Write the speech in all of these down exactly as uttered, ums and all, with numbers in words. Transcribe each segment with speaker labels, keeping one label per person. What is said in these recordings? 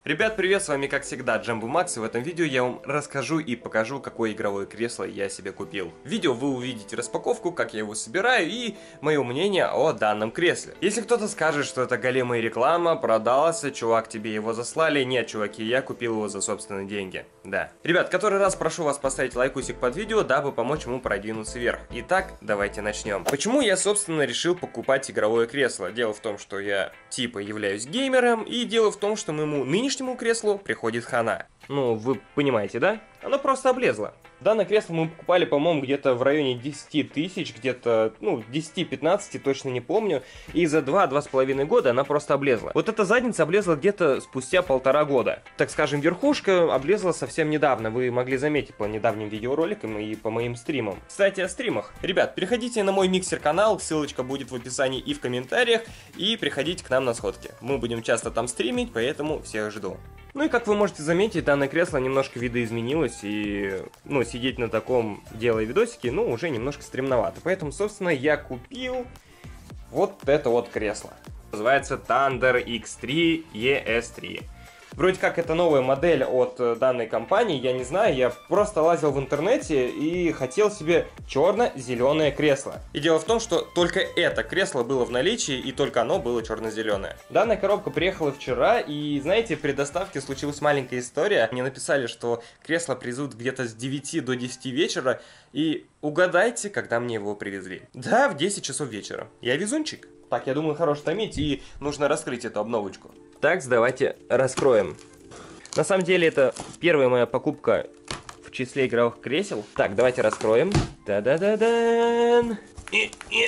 Speaker 1: Ребят, привет, с вами как всегда Джамбо Макс, и в этом видео я вам расскажу и покажу, какое игровое кресло я себе купил. В видео вы увидите распаковку, как я его собираю и мое мнение о данном кресле. Если кто-то скажет, что это големая реклама, продался, чувак, тебе его заслали, нет, чуваки, я купил его за собственные деньги. Да. Ребят, который раз прошу вас поставить лайкусик под видео, дабы помочь ему продвинуться вверх. Итак, давайте начнем. Почему я, собственно, решил покупать игровое кресло? Дело в том, что я типа являюсь геймером, и дело в том, что моему нынешнему креслу приходит хана. Ну, вы понимаете, да? Оно просто облезло. Данное кресло мы покупали, по-моему, где-то в районе десяти тысяч, где-то, ну, десяти-пятнадцати, точно не помню. И за два-два с половиной года она просто облезла. Вот эта задница облезла где-то спустя полтора года. Так скажем, верхушка облезла совсем недавно. Вы могли заметить по недавним видеороликам и по моим стримам. Кстати, о стримах. Ребят, переходите на мой миксер-канал, ссылочка будет в описании и в комментариях. И приходите к нам на сходки. Мы будем часто там стримить, поэтому всех жду. Ну и как вы можете заметить, данное кресло немножко видоизменилось, и, ну, сидеть на таком, делая видосики, ну, уже немножко стремновато. Поэтому, собственно, я купил вот это вот кресло. Называется Thunder икс три и эс три. Вроде как это новая модель от данной компании, я не знаю, я просто лазил в интернете и хотел себе черно-зеленое кресло. И дело в том, что только это кресло было в наличии, и только оно было черно-зеленое. Данная коробка приехала вчера, и знаете, при доставке случилась маленькая история. Мне написали, что кресло привезут где-то с девяти до десяти вечера, и угадайте, когда мне его привезли. Да, в десять часов вечера. Я везунчик. Так, я думаю, хорош томить, и нужно раскрыть эту обновочку. Так, давайте раскроем. На самом деле, это первая моя покупка в числе игровых кресел. Так, давайте раскроем. Да-да-да-дан. И, и.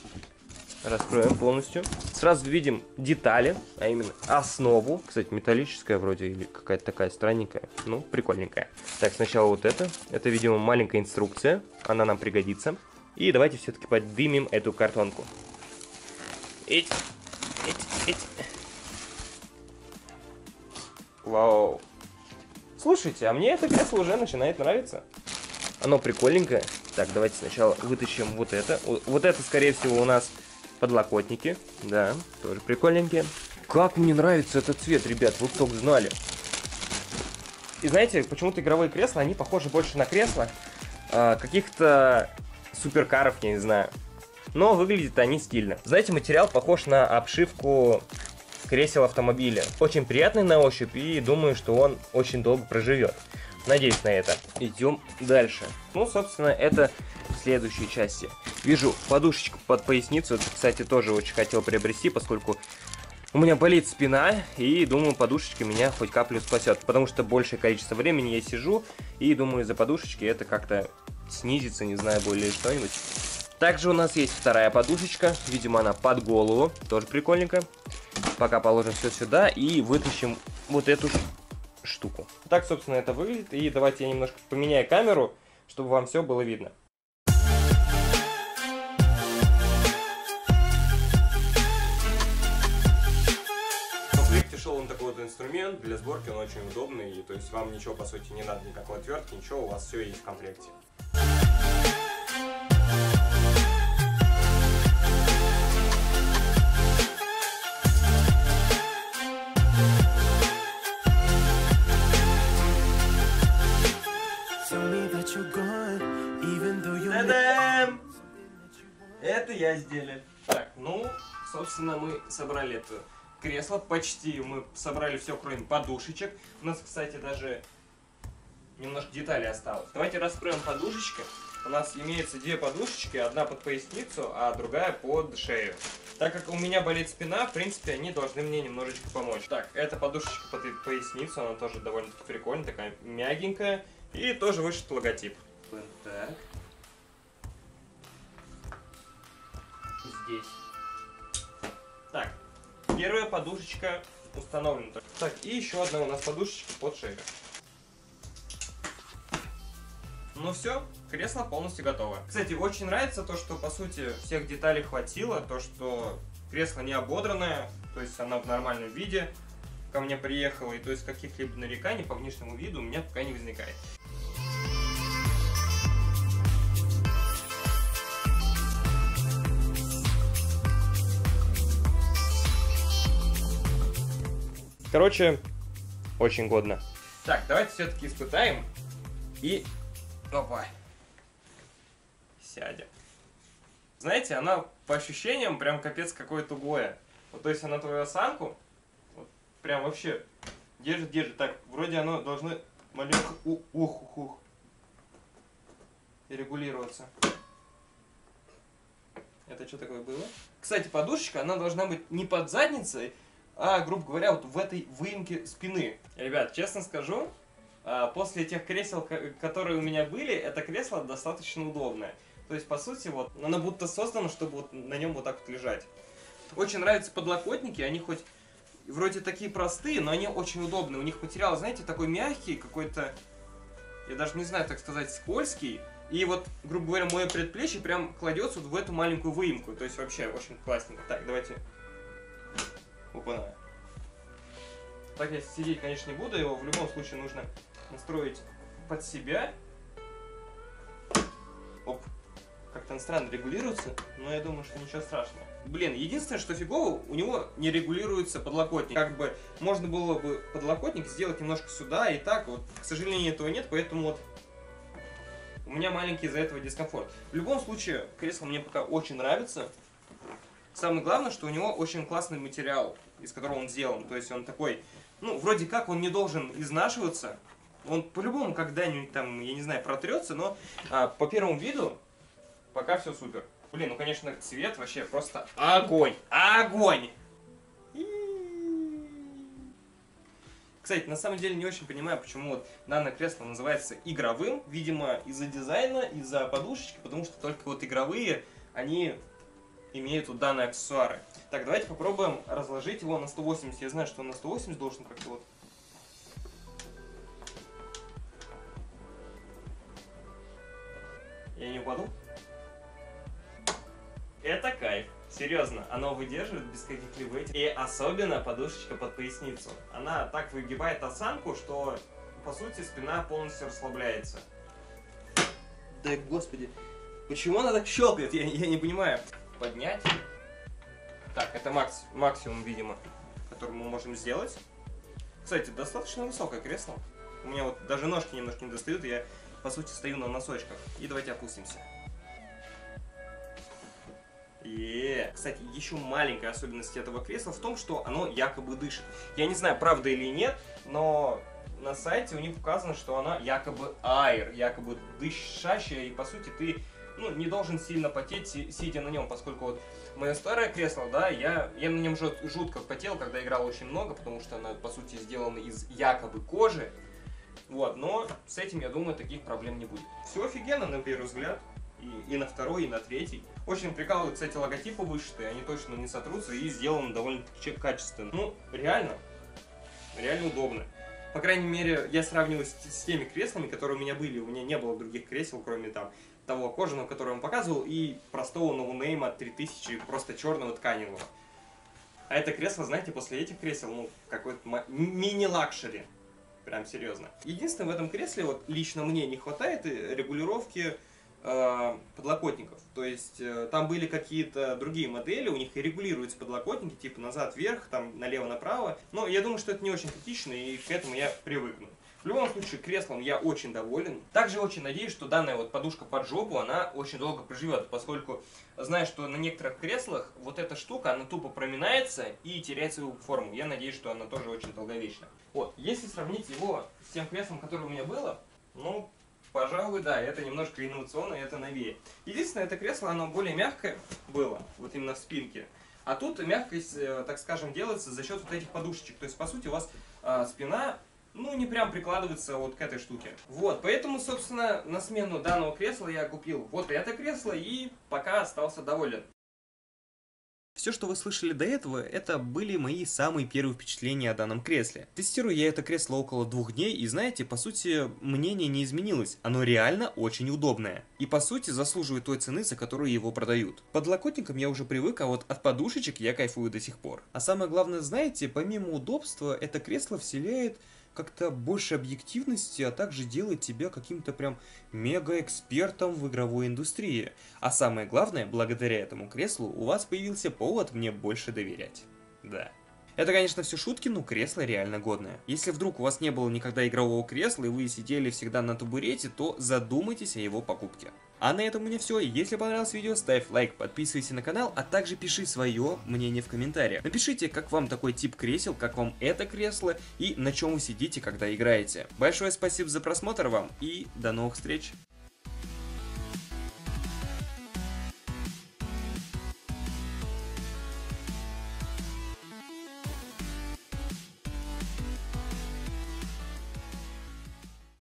Speaker 1: Раскроем полностью. Сразу видим детали, а именно основу. Кстати, металлическая вроде, или какая-то такая странненькая. Ну, прикольненькая. Так, сначала вот это. Это, видимо, маленькая инструкция. Она нам пригодится. И давайте все-таки поднимем эту картонку. Ить, ить, ить. Вау. Слушайте, а мне это кресло уже начинает нравиться. Оно прикольненькое. Так, давайте сначала вытащим вот это. Вот это, скорее всего, у нас подлокотники. Да, тоже прикольненькие. Как мне нравится этот цвет, ребят, вы только знали. И знаете, почему-то игровые кресла, они похожи больше на кресла э, каких-то суперкаров, я не знаю. Но выглядят они стильно. Знаете, материал похож на обшивку кресел автомобиля. Очень приятный на ощупь, и думаю, что он очень долго проживет. Надеюсь на это. Идем дальше. Ну, собственно, это в следующей части. Вижу подушечку под поясницу. Это, кстати, тоже очень хотел приобрести, поскольку у меня болит спина, и думаю, подушечка меня хоть каплю спасет. Потому что большее количество времени я сижу, и думаю, из-за подушечки это как-то снизится, не знаю, более что-нибудь. Также у нас есть вторая подушечка. Видимо, она под голову. Тоже прикольненько. Пока положим все сюда и вытащим вот эту штуку. Так, собственно, это выглядит. И давайте я немножко поменяю камеру, чтобы вам все было видно. В комплекте шел он такой вот инструмент. Для сборки он очень удобный. И, то есть вам ничего, по сути, не надо, никакой отвертки, ничего, у вас все есть в комплекте. Та-дам! Это я сделал. Так, ну, собственно, мы собрали это кресло почти. Мы собрали все, кроме подушечек. У нас, кстати, даже немножко деталей осталось. Давайте раскроем подушечки. У нас имеется две подушечки, одна под поясницу, а другая под шею. Так как у меня болит спина, в принципе, они должны мне немножечко помочь. Так, эта подушечка под поясницу, она тоже довольно-таки прикольная, такая мягенькая. И тоже вышит логотип. Вот так. Здесь. Так, первая подушечка установлена. Так, и еще одна у нас подушечка под шею. Ну все, кресло полностью готово. Кстати, очень нравится то, что по сути всех деталей хватило, то, что кресло не ободранное, то есть оно в нормальном виде ко мне приехало, и то есть каких-либо нареканий по внешнему виду у меня пока не возникает. Короче, очень годно. Так, давайте все-таки испытаем. И... Опа. Сядем. Знаете, она по ощущениям прям капец какое тугое. Вот, то есть она твою осанку вот, прям вообще держит, держит. Так, вроде оно должно маленько ух, ух, ух, и регулироваться. Это что такое было? Кстати, подушечка, она должна быть не под задницей, а, грубо говоря, вот в этой выемке спины. Ребят, честно скажу, после тех кресел, которые у меня были, это кресло достаточно удобное. То есть, по сути, вот, оно будто создано, чтобы вот на нем вот так вот лежать. Очень нравятся подлокотники, они хоть вроде такие простые, но они очень удобные. У них материал, знаете, такой мягкий, какой-то, я даже не знаю, так сказать, скользкий. И вот, грубо говоря, мое предплечье прям кладется вот в эту маленькую выемку. То есть вообще очень классненько. Так, давайте. Опа-на. Так я сидеть, конечно, не буду. Его в любом случае нужно настроить под себя. Оп. Как-то он странно регулируется, но я думаю, что ничего страшного. Блин, единственное, что фигово, у него не регулируется подлокотник. Как бы можно было бы подлокотник сделать немножко сюда и так. Вот, к сожалению, этого нет, поэтому вот у меня маленький из-за этого дискомфорт. В любом случае, кресло мне пока очень нравится. Самое главное, что у него очень классный материал, из которого он сделан. То есть он такой, ну, вроде как он не должен изнашиваться. Он по-любому когда-нибудь там, я не знаю, протрется, но а, по первому виду пока все супер. Блин, ну, конечно, цвет вообще просто огонь! Огонь! Кстати, на самом деле не очень понимаю, почему вот данное кресло называется игровым. Видимо, из-за дизайна, из-за подушечки, потому что только вот игровые, они имеют вот данные аксессуары. Так, давайте попробуем разложить его на сто восемьдесят. Я знаю, что он на сто восемьдесят должен как-то вот... Я не упаду? Это кайф. Серьезно, оно выдерживает без каких-либо этих. И особенно подушечка под поясницу. Она так выгибает осанку, что, по сути, спина полностью расслабляется. Да господи, почему она так щелкает? Я, я не понимаю. Поднять. Так, это макс, максимум, видимо, который мы можем сделать. Кстати, достаточно высокое кресло. У меня вот даже ножки немножко не достают, я, по сути, стою на носочках. И давайте опустимся. И, кстати, еще маленькая особенность этого кресла в том, что оно якобы дышит. Я не знаю, правда или нет, но на сайте у них указано, что оно якобы аэр, якобы дышащее, и по сути ты, ну, не должен сильно потеть, сидя на нем, поскольку вот мое старое кресло, да, я, я на нем жутко потел, когда играл очень много, потому что оно, по сути, сделано из якобы кожи. Вот, но с этим, я думаю, таких проблем не будет. Все офигенно, на первый взгляд. И, и на второй, и на третий. Очень прикалывают, кстати, логотипы вышитые, они точно не сотрутся и сделаны довольно-таки качественно. Ну, реально, реально удобно. По крайней мере, я сравниваю с, с теми креслами, которые у меня были. У меня не было других кресел, кроме там того кожаного, который я вам показывал, и простого ноунейма три тысячи, просто черного тканевого. А это кресло, знаете, после этих кресел, ну, какой-то мини-лакшери. Прям серьезно. Единственное, в этом кресле, вот лично мне не хватает регулировки подлокотников. То есть там были какие-то другие модели, у них и регулируются подлокотники, типа назад-вверх, там налево-направо. Но я думаю, что это не очень критично, и к этому я привыкну. В любом случае, креслом я очень доволен. Также очень надеюсь, что данная вот подушка под жопу, она очень долго проживет, поскольку знаю, что на некоторых креслах вот эта штука, она тупо проминается и теряет свою форму. Я надеюсь, что она тоже очень долговечна. Вот, если сравнить его с тем креслом, которое у меня было, ну, пожалуй, да, это немножко инновационно, это новее. Единственное, это кресло, оно более мягкое было, вот именно в спинке. А тут мягкость, так скажем, делается за счет вот этих подушечек. То есть, по сути, у вас э, спина, ну, не прям прикладывается вот к этой штуке. Вот, поэтому, собственно, на смену данного кресла я купил вот это кресло и пока остался доволен. Все, что вы слышали до этого, это были мои самые первые впечатления о данном кресле. Тестирую я это кресло около двух дней, и знаете, по сути, мнение не изменилось. Оно реально очень удобное. И по сути, заслуживает той цены, за которую его продают. Под подлокотникам я уже привык, а вот от подушечек я кайфую до сих пор. А самое главное, знаете, помимо удобства, это кресло вселяет как-то больше объективности, а также делает тебя каким-то прям мега-экспертом в игровой индустрии. А самое главное, благодаря этому креслу у вас появился повод мне больше доверять. Да. Это, конечно, все шутки, но кресло реально годное. Если вдруг у вас не было никогда игрового кресла и вы сидели всегда на табурете, то задумайтесь о его покупке. А на этом у меня все. Если понравилось видео, ставь лайк, подписывайся на канал, а также пиши свое мнение в комментариях. Напишите, как вам такой тип кресел, как вам это кресло и на чем вы сидите, когда играете. Большое спасибо за просмотр вам и до новых встреч!